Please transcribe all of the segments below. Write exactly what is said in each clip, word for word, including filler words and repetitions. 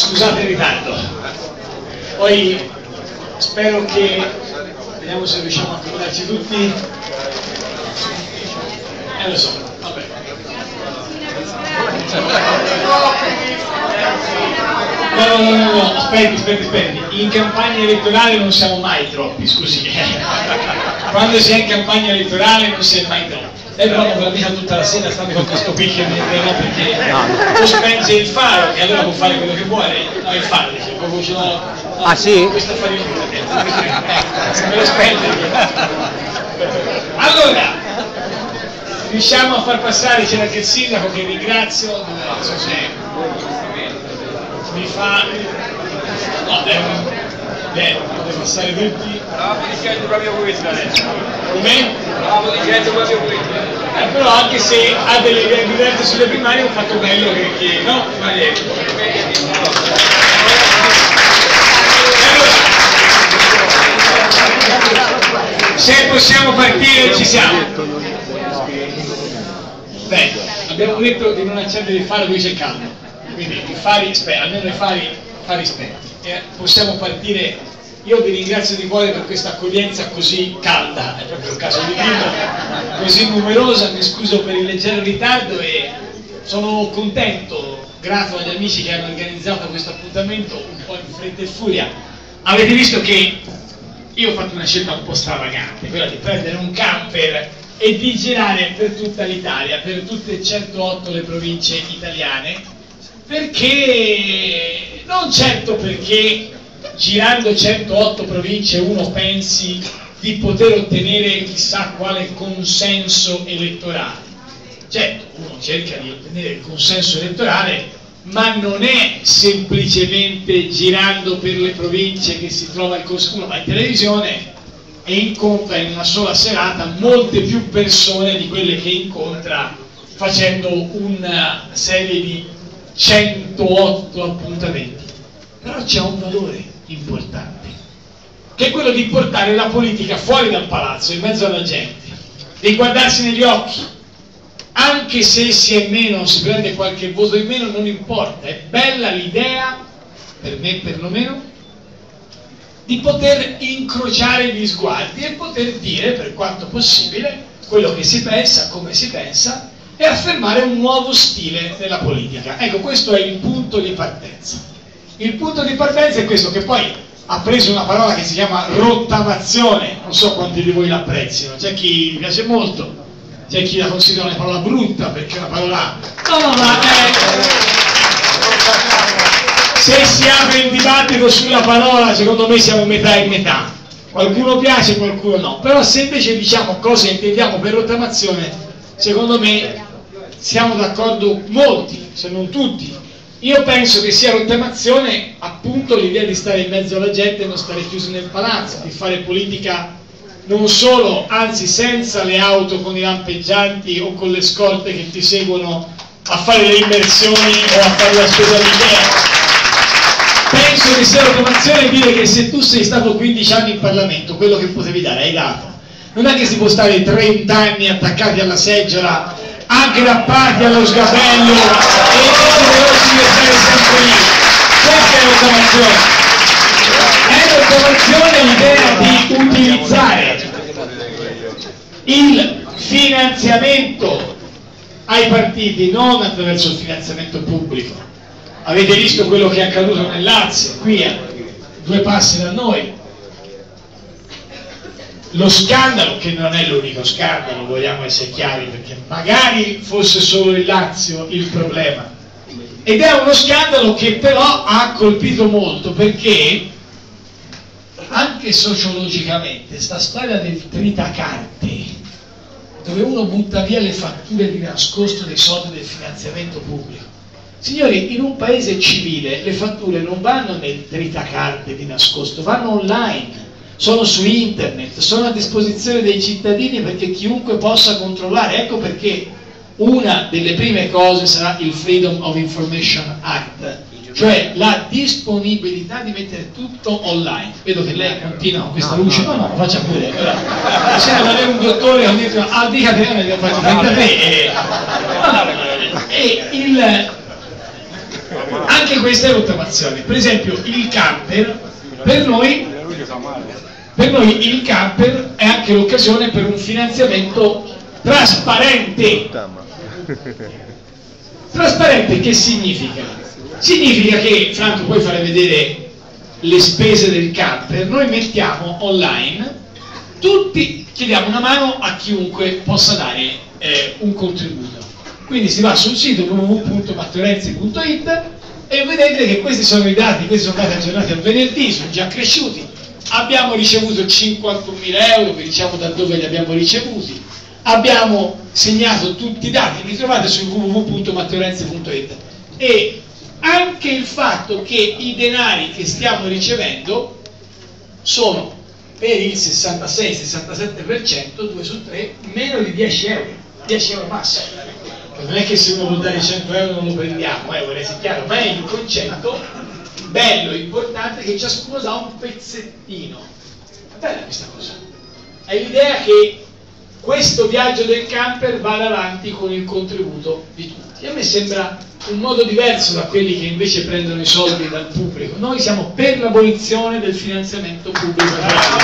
scusate il ritardo. Poi spero che, vediamo se riusciamo a accomodarci tutti. Eh lo so, vabbè. No, no, no, no, aspetti, aspetti, aspetti. In campagna elettorale non siamo mai troppi, scusi. Quando si è in campagna elettorale non si è mai troppi. Lei però non va mica tutta la sera state con questo picchio mentre no, perché o spenge il faro, che allora può fare quello che vuole, no, il faro, dice, proprio ce l'ho. No, ah sì? Questo affare me lo spende. Allora, riusciamo a far passare, c'era anche il sindaco che ringrazio, non so se mi fa, no, è un, bene, potete passare tutti. Stavo dicendo proprio questo adesso. Come? Stavo dicendo proprio questo. Eh, però anche se ha delle idee diverse sulle primarie, ho fatto bello che, che no? Allora, se possiamo partire, ci siamo. Beh, abbiamo detto di non accendere il faro dove c'è caldo, quindi i fari, almeno i fari, fari spenti. Eh, possiamo partire. Io vi ringrazio di cuore per questa accoglienza così calda, è proprio il caso di dirlo, così numerosa, mi scuso per il leggero ritardo e sono contento, grato agli amici che hanno organizzato questo appuntamento un po' in fretta e furia. Avete visto che io ho fatto una scelta un po' stravagante, quella di prendere un camper e di girare per tutta l'Italia, per tutte e centootto le province italiane, perché, non certo perché girando centootto province uno pensi di poter ottenere chissà quale consenso elettorale. Certo, uno cerca di ottenere il consenso elettorale, ma non è semplicemente girando per le province che si trova il consenso. Uno va in televisione e incontra in una sola serata molte più persone di quelle che incontra facendo una serie di centootto appuntamenti. Però c'è un valore importante, che è quello di portare la politica fuori dal palazzo, in mezzo alla gente, di guardarsi negli occhi, anche se si è meno, si prende qualche voto in meno, non importa, è bella l'idea, per me perlomeno, di poter incrociare gli sguardi e poter dire, per quanto possibile, quello che si pensa, come si pensa, e affermare un nuovo stile nella politica. Ecco, questo è il punto di partenza. Il punto di partenza è questo, che poi ha preso una parola che si chiama rottamazione, non so quanti di voi l'apprezzino, c'è chi piace molto, c'è chi la considera una parola brutta perché è una parola... No, no, ma è... se si apre il dibattito sulla parola, secondo me siamo metà e metà. Qualcuno piace, qualcuno no. Però se invece diciamo cosa intendiamo per rottamazione, secondo me siamo d'accordo molti, se non tutti. Io penso che sia rottamazione appunto l'idea di stare in mezzo alla gente e non stare chiusi nel palazzo, di fare politica non solo, anzi senza le auto con i lampeggianti o con le scorte che ti seguono a fare le immersioni o a fare la spesa all'Ikea. Penso che sia rottamazione dire che se tu sei stato quindici anni in Parlamento, quello che potevi dare hai dato. Non è che si può stare trenta anni attaccati alla seggiola, aggrappati allo sgabello e desiderosi di stare sempre lì. Questa è rottamazione. È rottamazione l'idea di utilizzare il finanziamento ai partiti non attraverso il finanziamento pubblico. Avete visto quello che è accaduto nel Lazio, qui a due passi da noi. Lo scandalo, che non è l'unico scandalo, vogliamo essere chiari, perché magari fosse solo il Lazio il problema, ed è uno scandalo che però ha colpito molto, perché anche sociologicamente sta storia del tritacarte, dove uno butta via le fatture di nascosto dei soldi del finanziamento pubblico. Signori, in un paese civile le fatture non vanno nel tritacarte di nascosto, vanno online, sono su internet, sono a disposizione dei cittadini perché chiunque possa controllare. Ecco perché una delle prime cose sarà il Freedom of Information Act, cioè la disponibilità di mettere tutto online. Vedo che lei continua con questa luce, no no, faccia pure, se non avere un dottore che dice ah dica te, ne faccio frente a te e, e il anche questa è rottamazione. Per esempio il camper, per noi, per noi il camper è anche l'occasione per un finanziamento trasparente. Trasparente che significa? Significa che, Franco, puoi fare vedere le spese del camper, noi mettiamo online, tutti chiediamo una mano a chiunque possa dare eh, un contributo. Quindi si va sul sito w w w punto matteorenzi punto it e vedete che questi sono i dati, questi sono dati aggiornati al venerdì, sono già cresciuti. Abbiamo ricevuto cinquantunomila euro, vi diciamo da dove li abbiamo ricevuti. Abbiamo segnato tutti i dati, li trovate su w w w punto matteorenzi punto it. E anche il fatto che i denari che stiamo ricevendo sono per il sessantasei sessantasette per cento, due su tre, meno di dieci euro, dieci euro massimo. Non è che se uno vuol dare cento euro non lo prendiamo, eh, vorrei sia chiaro, ma è il concetto bello, importante, che ciascuno dà un pezzettino. È bella questa cosa. È l'idea che questo viaggio del camper vada avanti con il contributo di tutti. A me sembra un modo diverso da quelli che invece prendono i soldi dal pubblico. Noi siamo per l'abolizione del finanziamento pubblico.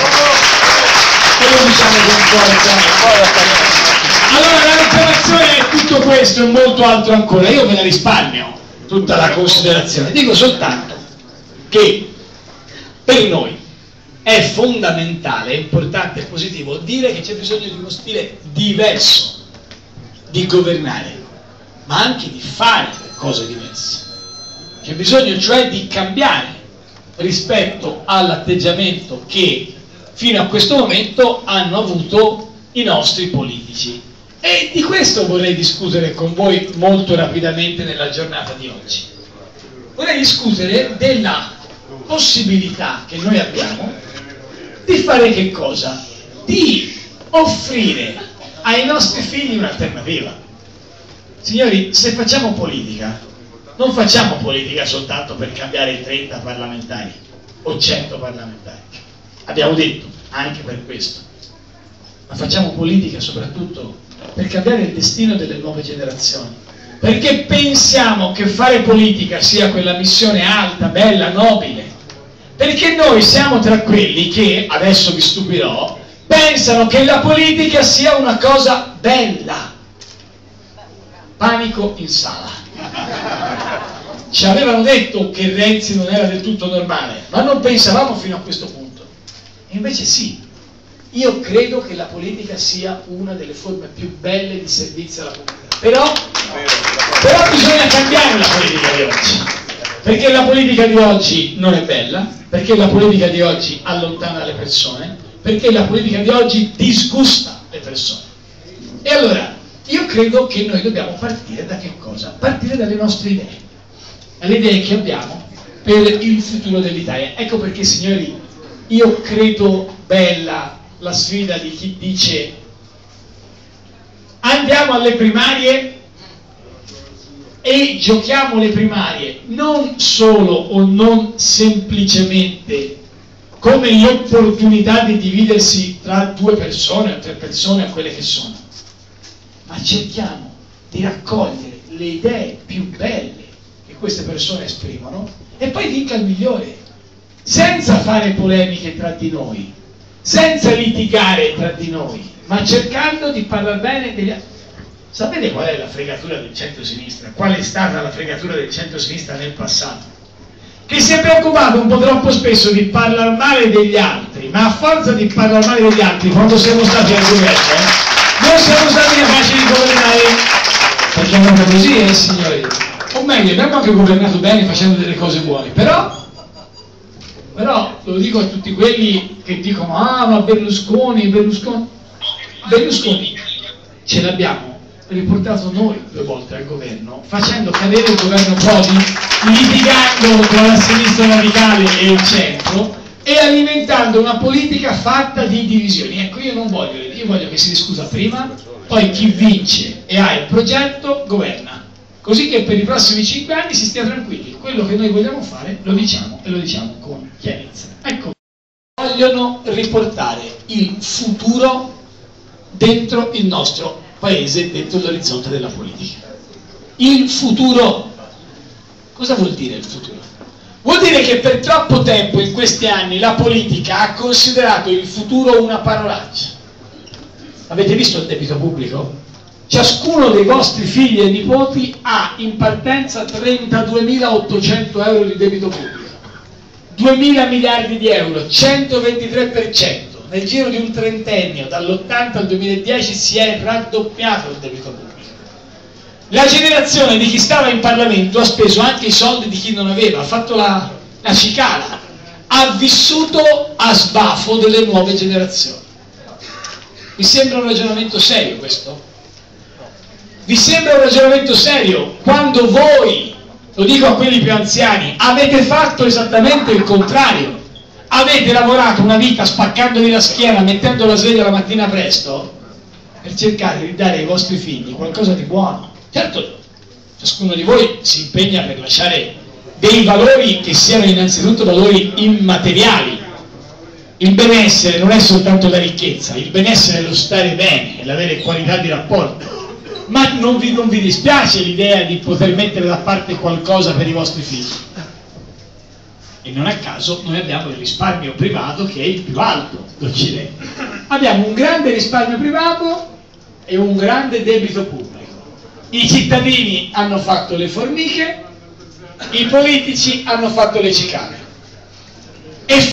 E lo diciamo con forza. Allora la rottamazione è tutto questo e molto altro ancora. Io ve la risparmio tutta la considerazione. Dico soltanto che per noi è fondamentale, importante e positivo dire che c'è bisogno di uno stile diverso di governare, ma anche di fare cose diverse. C'è bisogno cioè di cambiare rispetto all'atteggiamento che fino a questo momento hanno avuto i nostri politici. E di questo vorrei discutere con voi molto rapidamente nella giornata di oggi. Vorrei discutere della possibilità che noi abbiamo di fare che cosa? Di offrire ai nostri figli un'alternativa. Signori, se facciamo politica, non facciamo politica soltanto per cambiare i trenta parlamentari o cento parlamentari. Abbiamo detto, anche per questo. Ma facciamo politica soprattutto per cambiare il destino delle nuove generazioni. Perché pensiamo che fare politica sia quella missione alta, bella, nobile. Perché noi siamo tra quelli che, adesso vi stupirò, pensano che la politica sia una cosa bella. Panico in sala. Ci avevano detto che Renzi non era del tutto normale, ma non pensavamo fino a questo punto. E invece sì, io credo che la politica sia una delle forme più belle di servizio alla comunità. Però, però bisogna cambiare la politica di oggi. Perché la politica di oggi non è bella, perché la politica di oggi allontana le persone, perché la politica di oggi disgusta le persone. E allora, io credo che noi dobbiamo partire da che cosa? Partire dalle nostre idee, dalle idee che abbiamo per il futuro dell'Italia. Ecco perché, signori, io credo bella la sfida di chi dice andiamo alle primarie e giochiamo le primarie non solo o non semplicemente come l'opportunità di dividersi tra due persone o tre persone o quelle che sono, ma cerchiamo di raccogliere le idee più belle che queste persone esprimono e poi vinca il migliore, senza fare polemiche tra di noi, senza litigare tra di noi, ma cercando di parlare bene degli altri. Sapete qual è la fregatura del centro-sinistra? Qual è stata la fregatura del centro-sinistra nel passato? Che si è preoccupato un po' troppo spesso di parlare male degli altri, ma a forza di parlare male degli altri, quando siamo stati al governo, eh, non siamo stati capaci di governare, perché è proprio così, eh signori. O meglio, abbiamo anche governato bene facendo delle cose buone, però, però lo dico a tutti quelli che dicono ah ma Berlusconi, Berlusconi, Berlusconi ce l'abbiamo riportato noi due volte al governo, facendo cadere il governo Prodi, litigando tra la sinistra radicale e il centro e alimentando una politica fatta di divisioni. Ecco, io non voglio, io voglio che si discuta prima, poi chi vince e ha il progetto governa, così che per i prossimi cinque anni si stia tranquilli. Quello che noi vogliamo fare lo diciamo e lo diciamo con chiarezza. Ecco, vogliono riportare il futuro dentro il nostro paese, dentro l'orizzonte della politica. Il futuro. Cosa vuol dire il futuro? Vuol dire che per troppo tempo in questi anni la politica ha considerato il futuro una parolaccia. Avete visto il debito pubblico? Ciascuno dei vostri figli e nipoti ha in partenza trentaduemilaottocento euro di debito pubblico, duemila miliardi di euro, centoventitré per cento. Nel giro di un trentennio, dall'ottanta al duemiladieci, si è raddoppiato il debito pubblico. La generazione di chi stava in Parlamento ha speso anche i soldi di chi non aveva, ha fatto la, la cicala, ha vissuto a sbafo delle nuove generazioni. Vi sembra un ragionamento serio questo? Vi sembra un ragionamento serio quando voi, lo dico a quelli più anziani, avete fatto esattamente il contrario? Avete lavorato una vita spaccandovi la schiena, mettendo la sveglia la mattina presto per cercare di dare ai vostri figli qualcosa di buono. Certo, ciascuno di voi si impegna per lasciare dei valori che siano innanzitutto valori immateriali. Il benessere non è soltanto la ricchezza, il benessere è lo stare bene, è l'avere qualità di rapporto. Ma non vi, non vi dispiace l'idea di poter mettere da parte qualcosa per i vostri figli? E non a caso noi abbiamo il risparmio privato che è il più alto d'Occidente. Abbiamo un grande risparmio privato e un grande debito pubblico. I cittadini hanno fatto le formiche, i politici hanno fatto le cicale. E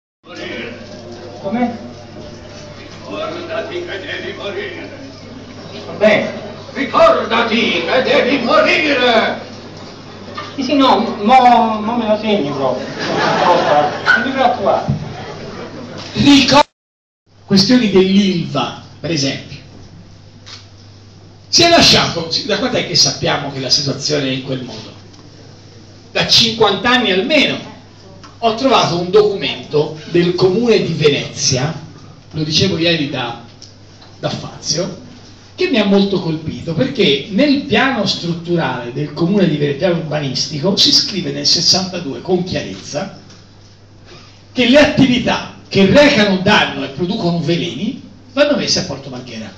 come? Ricordati che devi morire. Vabbè, ricordati che devi morire. Sì, sì, no, mo, mo me la segni proprio. Non mi preoccupare. Ricordo questioni dell'Ilva, per esempio. Si è lasciato, da quant'è è che sappiamo che la situazione è in quel modo? Da cinquanta anni almeno. Ho trovato un documento del Comune di Venezia, lo dicevo ieri da, da Fazio, che mi ha molto colpito, perché nel piano strutturale del Comune di Venezia, piano urbanistico, si scrive nel sessantadue con chiarezza che le attività che recano danno e producono veleni vanno messe a Porto Marghera.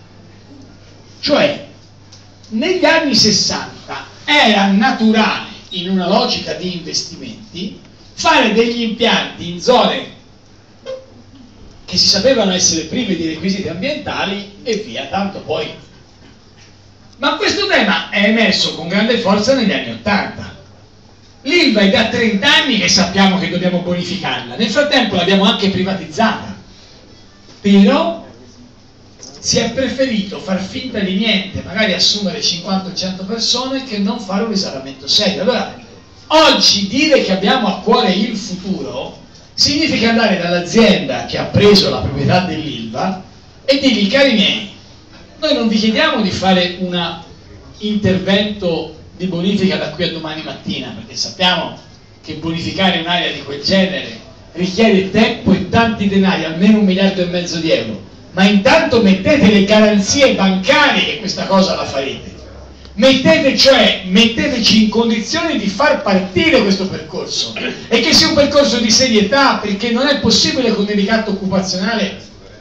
Cioè, negli anni sessanta era naturale, in una logica di investimenti, fare degli impianti in zone che si sapevano essere prive di requisiti ambientali e via, tanto poi. Ma questo tema è emerso con grande forza negli anni ottanta. L'Ilva è da trenta anni che sappiamo che dobbiamo bonificarla, nel frattempo l'abbiamo anche privatizzata, però si è preferito far finta di niente, magari assumere cinquanta o cento persone, che non fare un risanamento serio. Allora, oggi dire che abbiamo a cuore il futuro significa andare dall'azienda che ha preso la proprietà dell'Ilva e dirgli: cari miei, noi non vi chiediamo di fare un intervento di bonifica da qui a domani mattina, perché sappiamo che bonificare un'area di quel genere richiede tempo e tanti denari, almeno un miliardo e mezzo di euro. Ma intanto mettete le garanzie bancarie che questa cosa la farete. Mettete, cioè, metteteci in condizioni di far partire questo percorso, e che sia un percorso di serietà, perché non è possibile con il ricatto occupazionale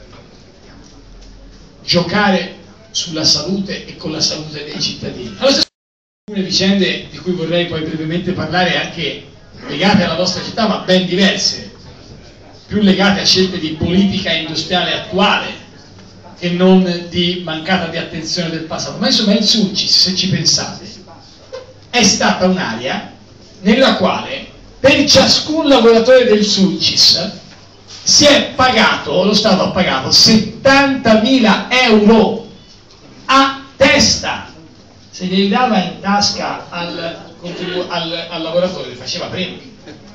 giocare sulla salute e con la salute dei cittadini. Allora, alcune vicende di cui vorrei poi brevemente parlare, anche legate alla vostra città, ma ben diverse, più legate a scelte di politica industriale attuale che non di mancata di attenzione del passato. Ma insomma, il Sulcis, se ci pensate, è stata un'area nella quale per ciascun lavoratore del Sulcis si è pagato, lo Stato ha pagato settantamila euro a testa. Se li dava in tasca al, al, al lavoratore, li faceva premi.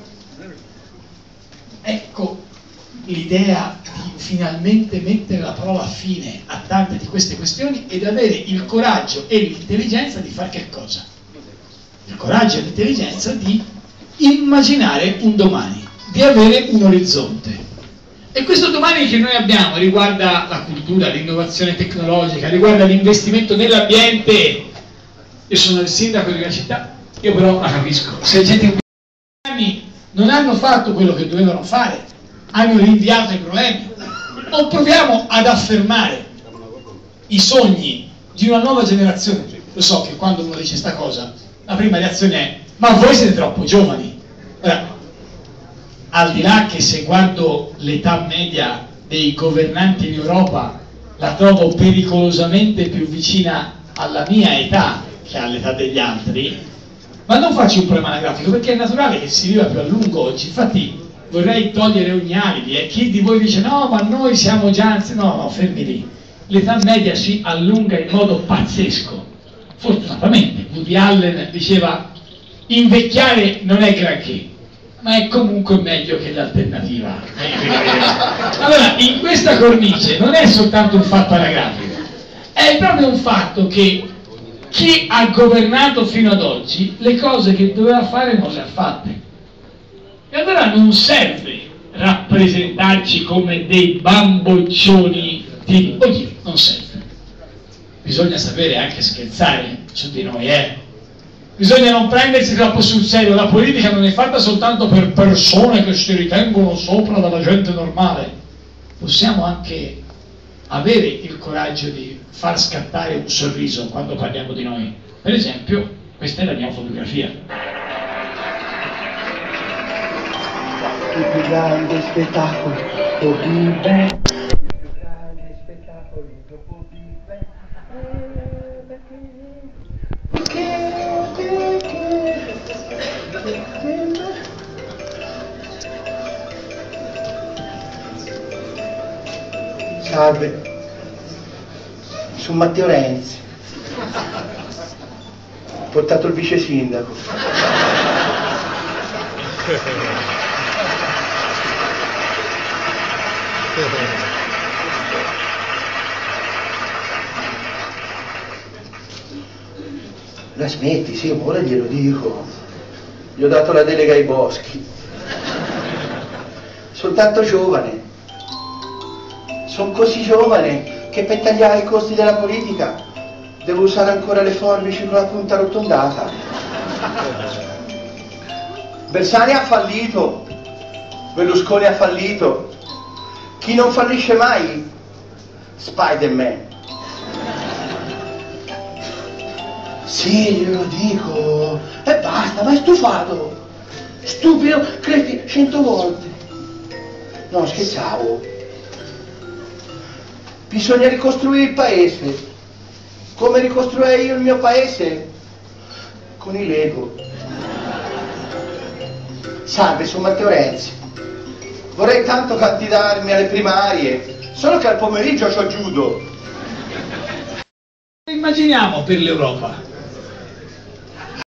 Ecco l'idea di finalmente mettere la parola fine a tante di queste questioni ed avere il coraggio e l'intelligenza di fare che cosa? Il coraggio e l'intelligenza di immaginare un domani, di avere un orizzonte. E questo domani che noi abbiamo riguarda la cultura, l'innovazione tecnologica, riguarda l'investimento nell'ambiente. Io sono il sindaco di una città, io però la capisco. Se gente in anni non hanno fatto quello che dovevano fare, hanno rinviato i problemi, o proviamo ad affermare i sogni di una nuova generazione. Lo so che quando uno dice sta cosa, la prima reazione è: ma voi siete troppo giovani. Ora, al di là che se guardo l'età media dei governanti in Europa la trovo pericolosamente più vicina alla mia età che all'età degli altri, ma non faccio un problema anagrafico perché è naturale che si viva più a lungo oggi. Infatti vorrei togliere ogni alibi e chi di voi dice no ma noi siamo già anzi, no no fermi lì, l'età media si allunga in modo pazzesco, fortunatamente. Woody Allen diceva invecchiare non è granché, ma è comunque meglio che l'alternativa. Allora, in questa cornice non è soltanto un fatto anagrafico, è proprio un fatto che chi ha governato fino ad oggi le cose che doveva fare non le ha fatte. E allora non serve rappresentarci come dei bamboccioni di... Oddio, non serve. Bisogna sapere anche scherzare su di noi, eh? Bisogna non prendersi troppo sul serio, la politica non è fatta soltanto per persone che si ritengono sopra dalla gente normale. Possiamo anche avere il coraggio di far scattare un sorriso quando parliamo di noi. Per esempio, questa è la mia fotografia. Il più grande spettacolo dopo Big Bang, il più grande spettacolo dopo Big Bang, salve, sono Matteo Renzi, ho portato il vice sindaco. La smetti, sì, ora glielo dico. Gli ho dato la delega ai boschi. Sono tanto giovane. Sono così giovane che per tagliare i costi della politica devo usare ancora le forbici con la punta arrotondata. Bersani ha fallito, Berlusconi ha fallito. Chi non fallisce mai? Spider-Man. Sì, glielo dico. E basta, ma è stufato. Stupido, credi, cento volte. No, scherzavo. Bisogna ricostruire il paese. Come ricostruirei io il mio paese? Con i Lego. Salve, sono Matteo Renzi. Vorrei tanto candidarmi alle primarie, solo che al pomeriggio c'ho judo. Immaginiamo per l'Europa